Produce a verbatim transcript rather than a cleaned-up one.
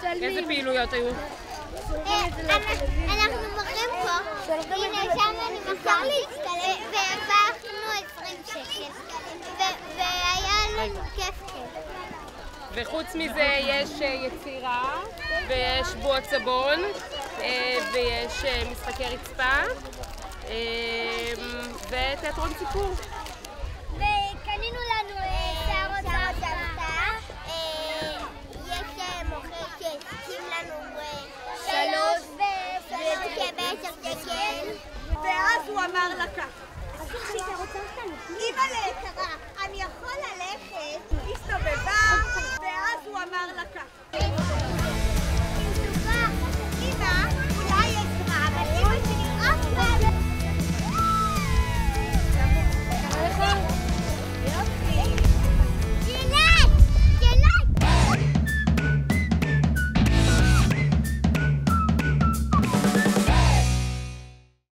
איזה פעילויות היו? אנחנו מוכרים פה, הנה שם אני מוכר להצטלם, והרווחנו עשרים שקל, והיה לנו כיף כיף. וחוץ מזה יש יצירה, ויש בועת סבון, ויש משחקי רצפה, ותיאטרון סיפור. וקנינו לנו שערות הרצפה, יש מוכר שהסכים לנו שלוש ובעשר שקל. ואז הוא אמר לה ככה, אימא'לה,